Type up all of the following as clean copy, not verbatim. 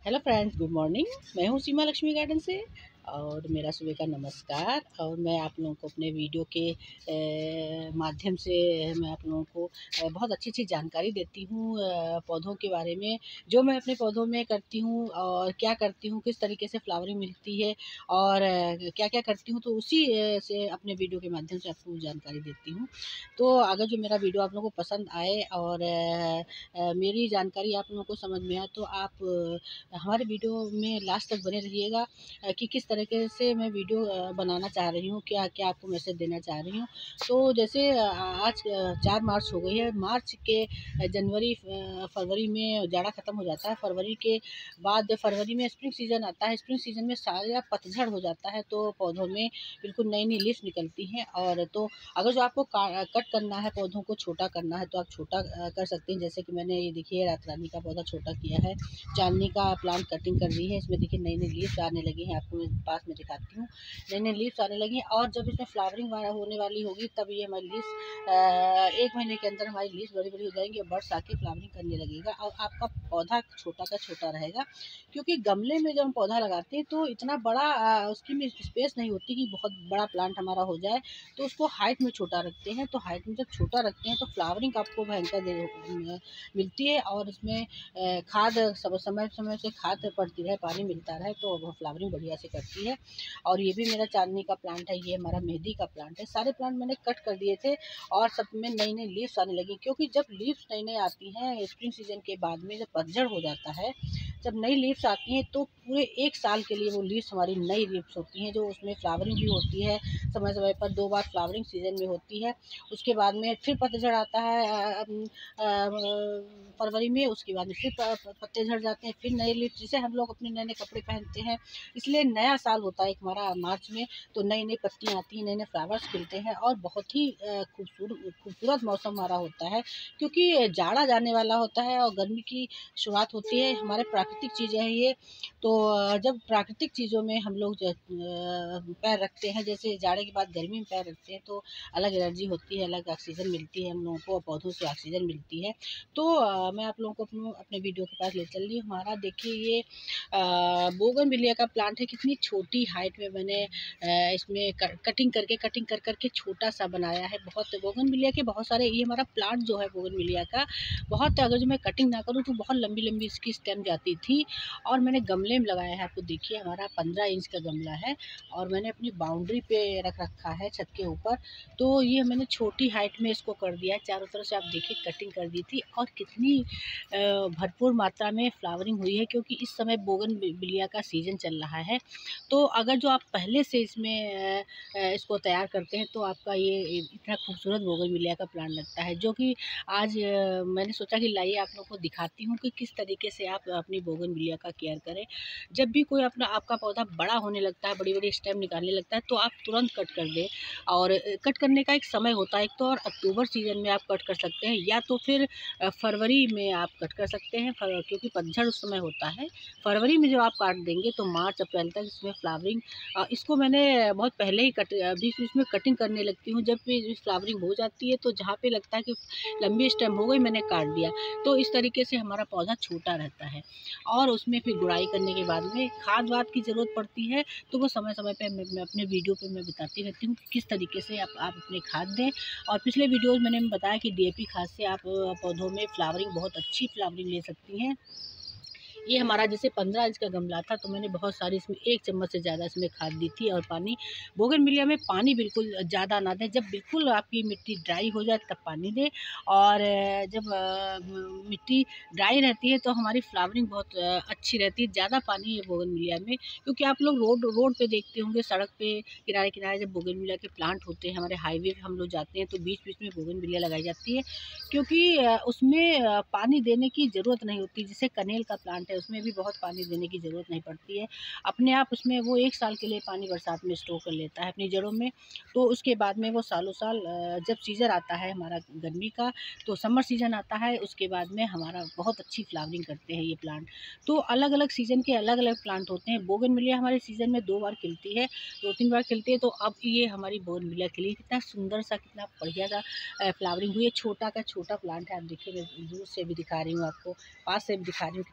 Hello friends, good morning. मैं हूँ सीमा Lakshmi garden से और मेरा सुबह का नमस्कार। और मैं आप लोगों को अपने वीडियो के माध्यम से मैं आप लोगों को बहुत अच्छी अच्छी जानकारी देती हूँ पौधों के बारे में, जो मैं अपने पौधों में करती हूँ और क्या करती हूँ, किस तरीके से फ्लावरिंग मिलती है और क्या क्या करती हूँ, तो उसी से अपने वीडियो के माध्यम से आपको जानकारी देती हूँ। तो अगर जो मेरा वीडियो आप लोगों को पसंद आए और मेरी जानकारी आप लोगों को समझ में आए, तो आप हमारे वीडियो में लास्ट तक बने रहिएगा कि किस तरीके से मैं वीडियो बनाना चाह रही हूँ, क्या क्या आपको मैसेज देना चाह रही हूँ। तो जैसे आज 4 मार्च हो गई है। मार्च के जनवरी फरवरी में जाड़ा ख़त्म हो जाता है। फरवरी के बाद फरवरी में स्प्रिंग सीज़न आता है। स्प्रिंग सीज़न में सारा पतझड़ हो जाता है, तो पौधों में बिल्कुल नई नई लीव्स निकलती हैं। और तो अगर जो आपको कट करना है, पौधों को छोटा करना है, तो आप छोटा कर सकते हैं। जैसे कि मैंने ये देखिए रात रानी का पौधा छोटा किया है, चांदनी का प्लांट कटिंग कर दी है। इसमें देखिए नई नई लीव्स आने लगी हैं, आपको मैं पास में दिखाती हूँ। नई नई लीव्स आने लगी हैं और जब इसमें फ्लावरिंग होने वाली होगी, तब ये हमारी लीव्स 1 महीने के अंदर हमारी लीव्स बड़ी बड़ी हो जाएंगी और बर्ड्स आके फ्लावरिंग करने लगेगा और आपका पौधा छोटा का छोटा रहेगा। क्योंकि गमले में जब हम पौधा लगाते हैं तो इतना बड़ा उसकी में स्पेस नहीं होती कि बहुत बड़ा प्लांट हमारा हो जाए, तो उसको हाइट में छोटा रखते हैं। तो हाइट में जब छोटा रखते हैं तो फ्लावरिंग आपको भयंकर मिलती है और इसमें खाद समय समय से खाद पड़ती रहे, पानी मिलता रहे, तो वो फ्लावरिंग बढ़िया से करती है। और ये भी मेरा चांदनी का प्लांट है, ये हमारा मेहंदी का प्लांट है। सारे प्लांट मैंने कट कर दिए थे और सब में नई नई लीव्स आने लगी। क्योंकि जब लीव्स नई नई आती हैं स्प्रिंग सीजन के बाद में, जब पतझड़ हो जाता है, जब नई लीव्स आती हैं, तो पूरे 1 साल के लिए वो लीव्स हमारी नई लीव्स होती हैं, जो उसमें फ्लावरिंग भी होती है। समय समय पर 2 बार फ्लावरिंग सीजन में होती है। उसके बाद में फिर पतझड़ आता है फरवरी में। उसके बाद में फिर पत्ते झड़ जाते हैं, फिर नए लीव्स, जिसे हम लोग अपने नए नए कपड़े पहनते हैं। इसलिए नया साल होता है एक हमारा मार्च में, तो नई नई पत्तियाँ आती हैं, नए नए फ्लावर्स खिलते हैं और बहुत ही खूबसूरत मौसम हमारा होता है। क्योंकि जाड़ा जाने वाला होता है और गर्मी की शुरुआत होती है। हमारे प्राकृतिक चीज़ें हैं ये। तो जब प्राकृतिक चीज़ों में हम लोग पैर रखते हैं, जैसे जाड़े के बाद गर्मी में पैर रखते हैं, तो अलग एनर्जी होती है, अलग ऑक्सीजन मिलती है हम लोगों को, पौधों से ऑक्सीजन मिलती है। तो मैं आप लोगों को अपने वीडियो के पास ले चल रही हूँ। हमारा देखिए ये बोगनविलिया का प्लांट है। कितनी छोटी हाइट में मैंने इसमें कटिंग कर करके छोटा सा बनाया है। बहुत बोगनविलिया के बहुत सारे, ये हमारा प्लांट जो है बोगनविलिया का, बहुत, अगर जो मैं कटिंग ना करूँ तो बहुत लंबी लंबी इसकी स्टेम जाती थी। और मैंने गमले में लगाया है। आपको देखिए हमारा 15 इंच का गमला है और मैंने अपनी बाउंड्री पे रख रखा है, छत के ऊपर। तो ये मैंने छोटी हाइट में इसको कर दिया है। चारों तरफ से आप देखिए कटिंग कर दी थी और कितनी भरपूर मात्रा में फ्लावरिंग हुई है। क्योंकि इस समय बोगनविलिया का सीज़न चल रहा है। तो अगर जो आप पहले से इसमें इसको तैयार करते हैं, तो आपका ये इतना खूबसूरत बोगनविलिया का प्लांट लगता है। जो कि आज मैंने सोचा कि लाइए आप लोग को दिखाती हूँ कि किस तरीके से आप अपनी बोगनविलिया का केयर करें। जब भी कोई अपना आपका पौधा बड़ा होने लगता है, बड़ी बड़ी स्टेम निकालने लगता है, तो आप तुरंत कट कर दें। और कट करने का एक समय होता है। एक तो और अक्टूबर सीजन में आप कट कर सकते हैं, या तो फिर फरवरी में आप कट कर सकते हैं, क्योंकि पतझड़ उस समय होता है। फरवरी में जब आप काट देंगे तो मार्च अप्रैल तक इसमें फ्लावरिंग, इसको मैंने बहुत पहले ही अभी इसमें कटिंग करने लगती हूँ। जब भी फ्लावरिंग हो जाती है, तो जहाँ पे लगता है कि लंबी स्टेम हो गई, मैंने काट दिया। तो इस तरीके से हमारा पौधा छोटा रहता है। और उसमें फिर गुड़ाई करने के बाद में खाद वाद की ज़रूरत पड़ती है, तो वो समय समय पे मैं अपने वीडियो पे मैं बताती रहती हूँ कि किस तरीके से आप अपने खाद दें। और पिछले वीडियोज़ मैंने बताया कि डीएपी खाद से आप पौधों में फ्लावरिंग, बहुत अच्छी फ्लावरिंग ले सकती हैं। ये हमारा जैसे 15 इंच का गमला था, तो मैंने बहुत सारी इसमें 1 चम्मच से ज़्यादा इसमें खाद दी थी। और पानी, बोगनविलिया में पानी बिल्कुल ज़्यादा ना दें। जब बिल्कुल आपकी मिट्टी ड्राई हो जाए तब पानी दें। और जब मिट्टी ड्राई रहती है तो हमारी फ्लावरिंग बहुत अच्छी रहती है। ज़्यादा पानी है बोगनविलिया में, क्योंकि आप लोग रोड रोड पे देखते होंगे, सड़क पे किनारे किनारे जब बोगनविलिया के प्लांट होते हैं, हमारे हाईवे पे हम लोग जाते हैं, तो बीच बीच में बोगनविलिया लगाई जाती है। क्योंकि उसमें पानी देने की ज़रूरत नहीं होती। जैसे कनेल का प्लांट है, उसमें भी बहुत पानी देने की ज़रूरत नहीं पड़ती है। अपने आप उसमें वो 1 साल के लिए पानी बरसात में स्टोर कर लेता है अपनी जड़ों में। तो उसके बाद में वो सालों साल, जब सीज़न आता है हमारा गर्मी का, तो समर सीज़न आता है, उसके बाद में हमारा बहुत अच्छी फ्लावरिंग करते हैं ये प्लांट। तो अलग अलग सीज़न के अलग अलग प्लांट होते हैं। बोगनविलिया हमारे सीज़न में 2 बार खिलती है, 2-3 बार खिलती है। तो अब ये हमारी बोगनविलिया खिली, कितना सुंदर सा, कितना बढ़िया सा फ्लावरिंग हुई है। छोटा का छोटा प्लांट है। आप देखिए, मैं दूर से भी दिखा रही हूँ आपको, पास से भी दिखा रही हूँ, कितना छोटा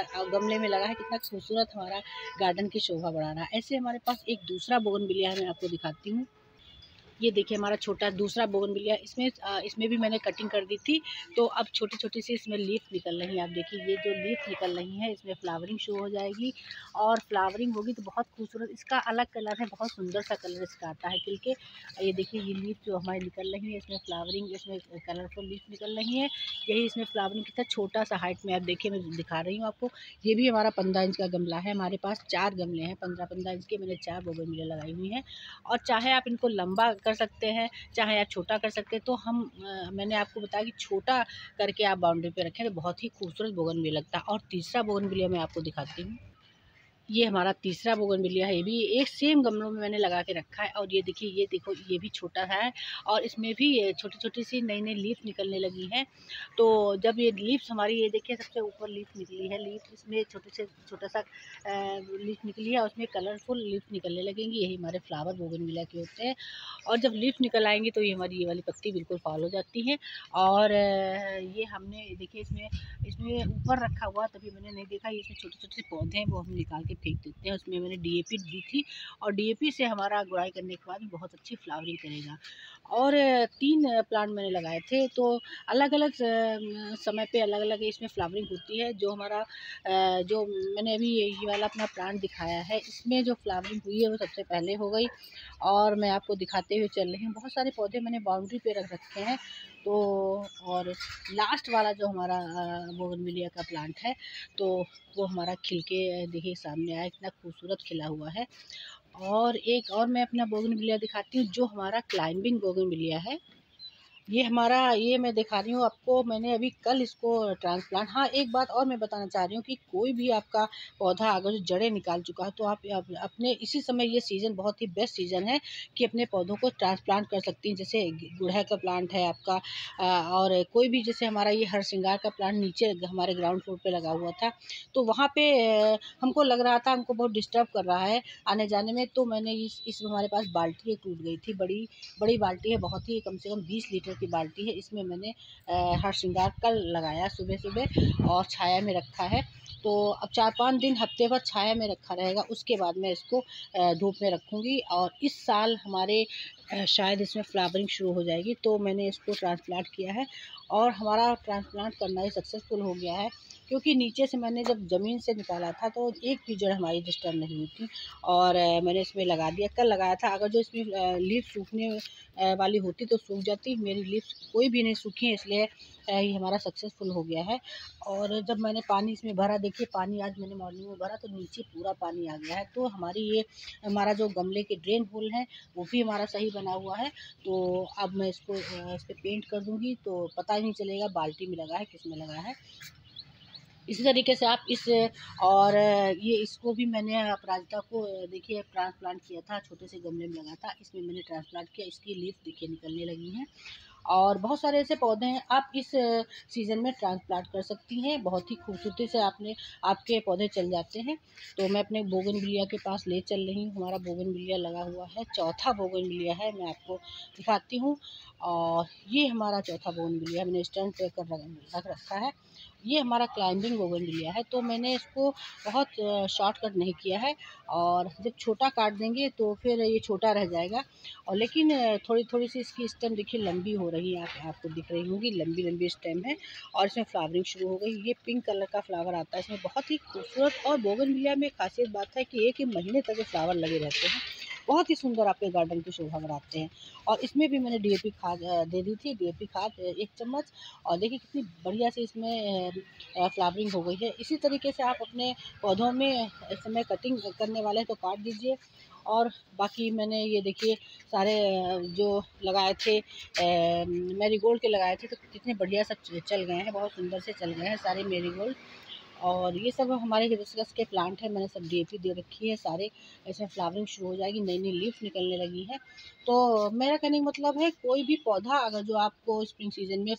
गमले में लगा है, कितना खूबसूरत हमारा गार्डन की शोभा बढ़ा रहा है। ऐसे हमारे पास एक दूसरा बोगनविलिया है, मैं आपको दिखाती हूँ। ये देखिए हमारा छोटा दूसरा बोगनविलिया, इसमें भी मैंने कटिंग कर दी थी, तो अब छोटी छोटी सी इसमें लीफ निकल रही हैं। आप देखिए ये जो लीफ निकल रही हैं, इसमें फ्लावरिंग शुरू हो जाएगी और फ्लावरिंग होगी तो बहुत खूबसूरत, इसका अलग कलर है, बहुत सुंदर सा कलर इसका आता है खिल के। ये देखिए ये लीफ जो हमारी निकल रही है, इसमें फ्लावरिंग, इसमें कलरफुल लीफ निकल रही है। यही इसमें फ्लावरिंग कितना छोटा सा हाइट में, आप देखिए मैं दिखा रही हूँ आपको। ये भी हमारा 15 इंच का गमला है, हमारे पास 4 गमले हैं 15-15 इंच के, मैंने 4 बोगनविलिया लगाई हुई हैं। और चाहे आप इनको लंबा कर सकते हैं, चाहे आप छोटा कर सकते हैं, तो मैंने आपको बताया कि छोटा करके आप बाउंड्री पे रखें तो बहुत ही खूबसूरत बोगनविलिया लगता है। और तीसरा बोगनविलिया मैं आपको दिखाती हूँ। ये हमारा तीसरा बोगनविलिया है, ये भी एक सेम गमलों में मैंने लगा के रखा है। और ये देखिए, ये देखो ये भी छोटा है और इसमें भी छोटी छोटी सी नई नई लीफ निकलने लगी हैं। तो जब ये लीव्स हमारी, ये देखिए सबसे ऊपर लीफ निकली है, लीफ इसमें छोटा सा लीफ निकली है और उसमें कलरफुल लीफ निकलने लगेंगी। यही हमारे फ्लावर बोगनविलिया के होते हैं। और जब लीफ निकल आएंगी तो ये हमारी ये वाली पत्ती बिल्कुल फॉल हो जाती है। और ये हमने देखिए इसमें इसमें ऊपर रखा हुआ, तभी मैंने नहीं देखा, ये इसमें छोटे छोटे पौधे हैं वो हम निकाल के फेंक देते हैं। उसमें मैंने डीएपी दी थी और डीएपी से हमारा गुड़ाई करने के बाद बहुत अच्छी फ्लावरिंग करेगा। और 3 प्लांट मैंने लगाए थे, तो अलग अलग समय पे अलग अलग इसमें फ्लावरिंग होती है। जो हमारा जो मैंने अभी ये वाला अपना प्लांट दिखाया है, इसमें जो फ्लावरिंग हुई है वो सबसे पहले हो गई और मैं आपको दिखाते हुए चल रही हूँ। बहुत सारे पौधे मैंने बाउंड्री पे रख रखे हैं। तो और लास्ट वाला जो हमारा बोगनविलिया का प्लांट है, तो वो हमारा खिल के देखिए सामने आया, इतना खूबसूरत खिला हुआ है। और एक और मैं अपना बोगनविलिया दिखाती हूँ, जो हमारा क्लाइंबिंग बोगनविलिया है। ये मैं दिखा रही हूँ आपको, मैंने अभी कल इसको ट्रांसप्लांट। हाँ, एक बात और मैं बताना चाह रही हूँ कि कोई भी आपका पौधा अगर जो जड़ें निकाल चुका है, तो आप अपने इसी समय, ये सीज़न बहुत ही बेस्ट सीज़न है कि अपने पौधों को ट्रांसप्लांट कर सकती हैं। जैसे गुड़हल का प्लांट है आपका, और कोई भी, जैसे हमारा ये हर श्रृंगार का प्लांट नीचे हमारे ग्राउंड फ्लोर पे लगा हुआ था, तो वहाँ पे हमको लग रहा था हमको बहुत डिस्टर्ब कर रहा है आने जाने में, तो मैंने इस हमारे पास बाल्टी एक टूट गई थी, बड़ी बड़ी बाल्टी है, बहुत ही कम से कम 20 लीटर की बाल्टी है। इसमें मैंने हर श्रृंगार कल लगाया सुबह सुबह और छाया में रखा है। तो अब 4-5 दिन हफ्ते भर छाया में रखा रहेगा, उसके बाद मैं इसको धूप में रखूँगी। और इस साल हमारे शायद इसमें फ्लावरिंग शुरू हो जाएगी, तो मैंने इसको ट्रांसप्लांट किया है और हमारा ट्रांसप्लांट करना ही सक्सेसफुल हो गया है। क्योंकि नीचे से मैंने जब ज़मीन से निकाला था तो एक भी जड़ हमारी डिस्टर्ब नहीं हुई थी और मैंने इसमें लगा दिया, कल लगाया था। अगर जो इसमें लीफ सूखने वाली होती तो सूख जाती, मेरी लीव्स कोई भी नहीं सूखी है, इसलिए ये हमारा सक्सेसफुल हो गया है। और जब मैंने पानी इसमें भरा, देखिए पानी आज मैंने मॉर्निंग में भरा तो नीचे पूरा पानी आ गया है। तो हमारा जो गमले के ड्रेन होल है वो भी हमारा सही बना हुआ है। तो अब मैं इसको इस पर पेंट कर दूँगी तो पता ही नहीं चलेगा बाल्टी में लगा है किस में लगा है। इसी तरीके से आप और ये इसको भी मैंने अपराजिता को देखिए ट्रांसप्लांट किया था, छोटे से गमले में लगा था, इसमें मैंने ट्रांसप्लांट किया, इसकी लीफ देखिए निकलने लगी हैं। और बहुत सारे ऐसे पौधे हैं आप इस सीज़न में ट्रांसप्लांट कर सकती हैं, बहुत ही खूबसूरती से आपके पौधे चल जाते हैं। तो मैं अपने बोगनविलिया के पास ले चल रही हूँ, हमारा बोगनविलिया लगा हुआ है, चौथा बोगनविलिया है, मैं आपको दिखाती हूँ। और ये हमारा चौथा बोगनविलिया मैंने स्टैंड पे कर रख रखा है। ये हमारा क्लाइंबिंग बोगनविलिया है, तो मैंने इसको बहुत शॉर्टकट नहीं किया है। और जब छोटा काट देंगे तो फिर ये छोटा रह जाएगा। और लेकिन थोड़ी थोड़ी सी इसकी स्टेम देखिए लंबी हो रही है, आपको दिख रही होंगी, लंबी लंबी स्टेम है और इसमें फ्लावरिंग शुरू हो गई। ये पिंक कलर का फ्लावर आता है इसमें, बहुत ही खूबसूरत। और बोगनविलिया में खासियत बात है कि 1 महीने तक ये फ्लावर लगे रहते हैं, बहुत ही सुंदर आपके गार्डन की शोभा बढ़ाते हैं। और इसमें भी मैंने डीएपी खाद दे दी थी, डीएपी खाद 1 चम्मच। और देखिए कितनी बढ़िया से इसमें फ्लावरिंग हो गई है। इसी तरीके से आप अपने पौधों में इस समय कटिंग करने वाले हैं तो काट दीजिए। और बाकी मैंने ये देखिए सारे जो लगाए थे मैरीगोल्ड के लगाए थे, तो कितने बढ़िया सब चल गए हैं, बहुत सुंदर से चल गए हैं सारे मैरीगोल्ड। और ये सब हमारे हिबिस्कस के प्लांट हैं, मैंने सब डीएपी दे रखी है सारे। इसमें फ्लावरिंग शुरू हो जाएगी, नई नई लीफ निकलने लगी है। तो मेरा कहने का मतलब है, कोई भी पौधा अगर जो आपको स्प्रिंग सीजन में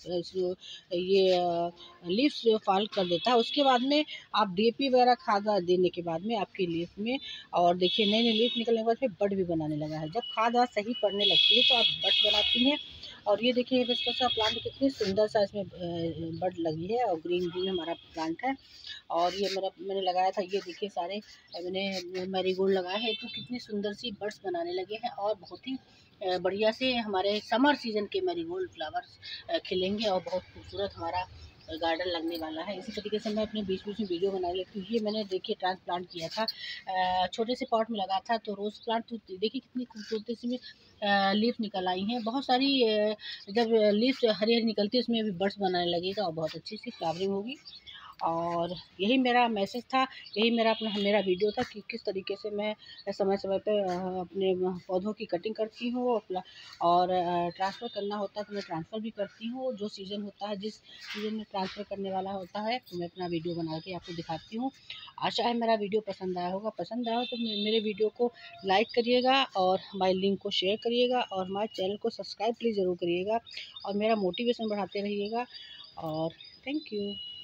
ये लीव्स फॉल कर देता है, उसके बाद में आप डीएपी वगैरह खाद देने के बाद में आपकी लीफ में, और देखिए नई नई लीफ निकलने के बाद फिर बड भी बनाने लगा है। जब खाद सही पड़ने लगती है तो आप बड बनाती हैं और ये देखिए हिबिस्कस का प्लांट कितनी सुंदर सा इसमें बड लगी है और ग्रीन ग्रीन हमारा प्लांट है। और ये मैंने लगाया था, ये देखिए सारे मैंने मैरीगोल्ड लगाए हैं तो कितनी सुंदर सी बड्स बनाने लगे हैं और बहुत ही बढ़िया से हमारे समर सीजन के मैरीगोल्ड फ्लावर्स खिलेंगे और बहुत खूबसूरत हमारा गार्डन लगने वाला है। इसी तरीके से मैं अपने बीच बीच में वीडियो बना लेती हूँ। ये मैंने देखिए ट्रांसप्लांट किया था, छोटे से पॉट में लगा था, तो रोज़ प्लांट तो देखिए कितनी खूबसूरती से लीफ निकल आई हैं। बहुत सारी जब लीफ हरी हरी निकलती है उसमें भी बड्स बनाने लगेगा और बहुत अच्छी सी फ्लावरिंग होगी। और यही मेरा मैसेज था, यही मेरा वीडियो था कि किस तरीके से मैं समय समय पे अपने पौधों की कटिंग करती हूँ और ट्रांसफ़र करना होता है तो मैं ट्रांसफ़र भी करती हूँ। जो सीज़न होता है, जिस सीज़न में ट्रांसफ़र करने वाला होता है तो मैं अपना वीडियो बना के आपको दिखाती हूँ। आशा है मेरा वीडियो पसंद आया होगा। पसंद आया हो तो मेरे वीडियो को लाइक करिएगा और हमारी लिंक को शेयर करिएगा और हमारे चैनल को सब्सक्राइब प्लीज़ ज़रूर करिएगा और मेरा मोटिवेशन बढ़ाते रहिएगा। और थैंक यू।